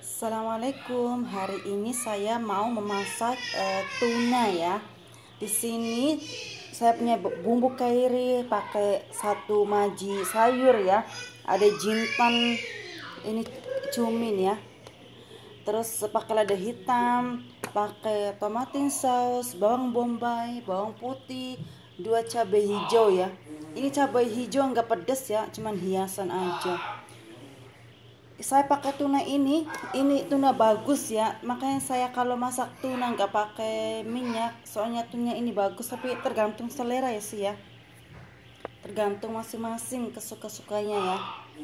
Assalamualaikum. Hari ini saya mau memasak tuna ya. Di sini saya punya bumbu kari, pakai satu maji sayur ya. Ada jintan, ini cumin ya. Terus pakai lada hitam, pakai tomatin saus, bawang bombay, bawang putih, 2 cabai hijau ya. Ini cabai hijau nggak pedas ya, cuman hiasan aja. Saya pakai tuna ini tuna bagus ya, makanya saya kalau masak tuna nggak pakai minyak, soalnya tuna ini bagus, tapi tergantung selera ya sih ya, tergantung masing-masing kesuka-sukanya ya.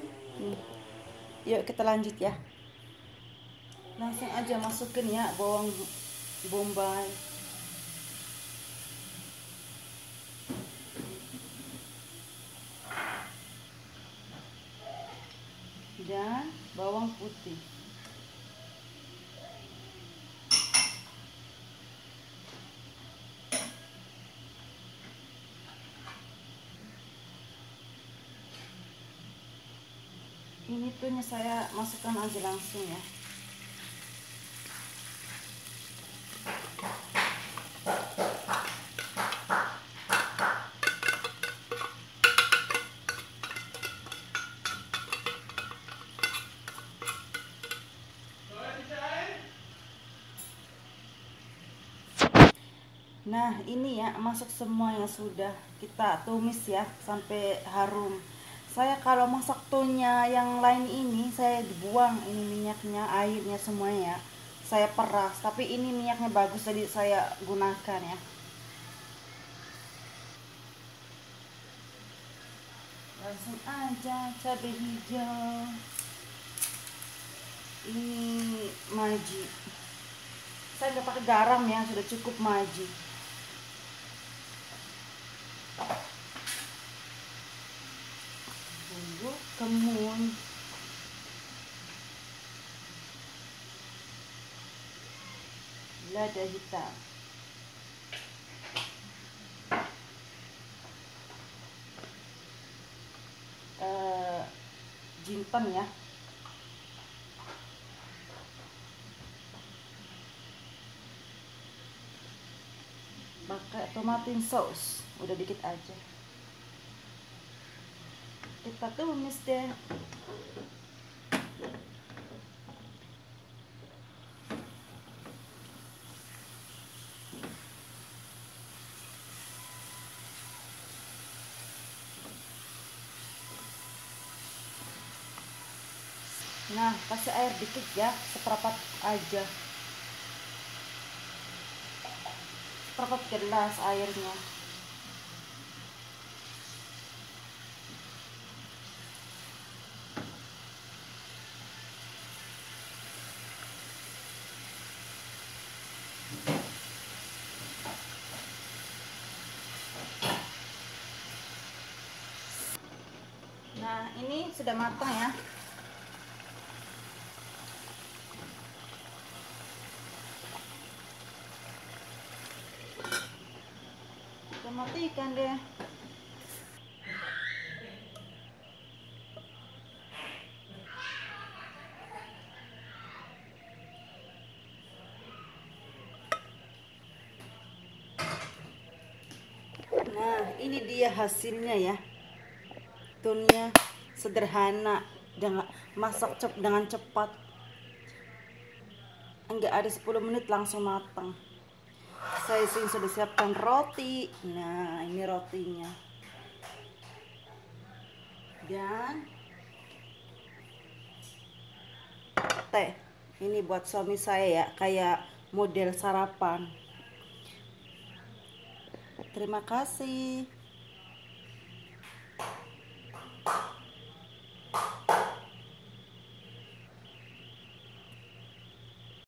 Yuk kita lanjut ya, langsung aja masukin ya bawang bombay, dan bawang putih. Ini tuhnya saya masukkan aja langsung ya. Nah ini ya, masuk semuanya, sudah kita tumis ya sampai harum. Saya kalau masak tunya yang lain ini saya dibuang ini minyaknya, airnya semuanya ya. Saya peras, tapi ini minyaknya bagus jadi saya gunakan ya. Langsung aja cabai hijau. Ini maji. Saya nggak pakai garam ya, sudah cukup maji. Bumbu kemun, lada hitam, jinten ya, pakai tomatin saus, udah dikit aja. Kita tumis deh. Nah, kasih air dikit ya, seperempat aja, seperempat gelas airnya. Nah, ini sudah matang ya. Kita matikan deh. Nah, ini dia hasilnya ya. Tunnya sederhana, dengan masak dengan cepat. Enggak ada 10 menit langsung matang. Saya sini sudah siapkan roti. Nah, ini rotinya. Dan teh. Ini buat suami saya ya, kayak model sarapan. Terima kasih.